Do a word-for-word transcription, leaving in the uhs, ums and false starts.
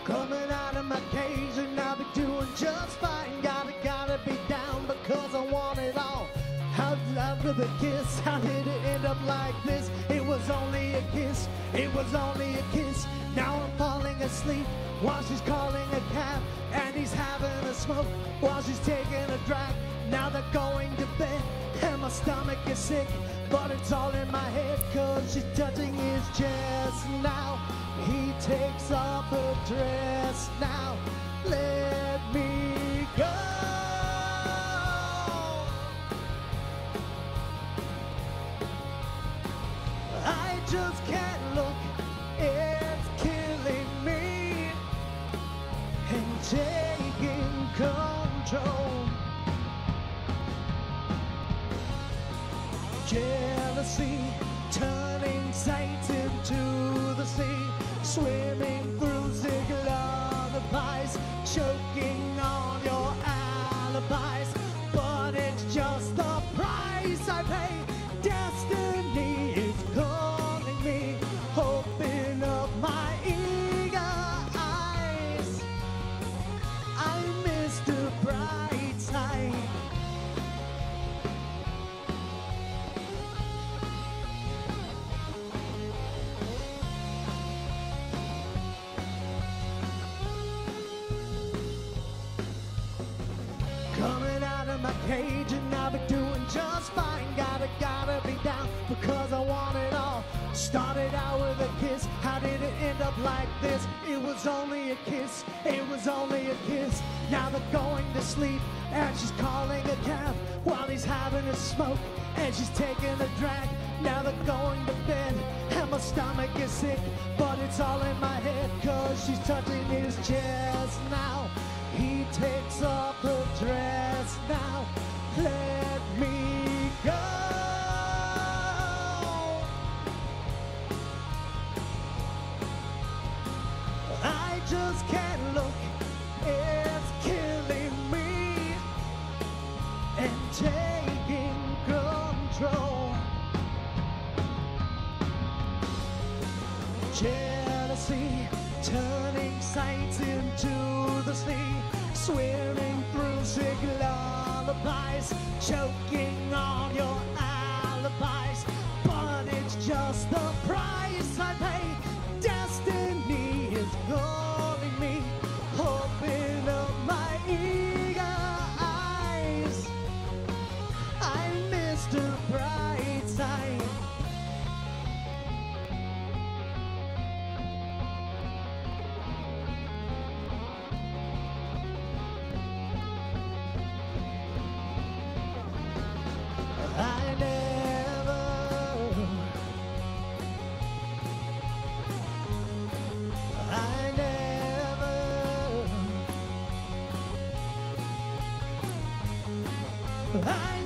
Coming out of my cage and I'll be doing just fine. Gotta, gotta be down because I want it all. How love with a kiss, how did it end up like this? It was only a kiss, it was only a kiss. Now I'm falling asleep while she's calling a cab, and he's having a smoke while she's taking a drag. Now they're going to bed and my stomach is sick, but it's all in my head cause she's touching his chest. Now he takes off her dress. Now let me go. I just can't look, it's killing me and taking control. Jealousy turning sights into the sea, swimming through zig lullabies, choking on your alibis. But it's just the price I pay. Destiny is calling me. Open up my eager eyes. I'm Mister Brightside. Coming out of my cage and I'll be doing just fine. Gotta, gotta be down because I want it all. Started out with a kiss, how did it end up like this? It was only a kiss, it was only a kiss. Now they're going to sleep and she's calling a cab while he's having a smoke and she's taking a drag. Now they're going to bed and my stomach is sick, but it's all in my head cause she's touching his chest. Now he takes off her dress. Now let me go. I just can't look, it's killing me and taking control. Jealousy turning sights into the sea, swimming through zig lullabies, choking on your alibis. But it's just the price I pay. Destiny is calling me. Open up my eager eyes. I'm Mister Brightside. I never, I never, I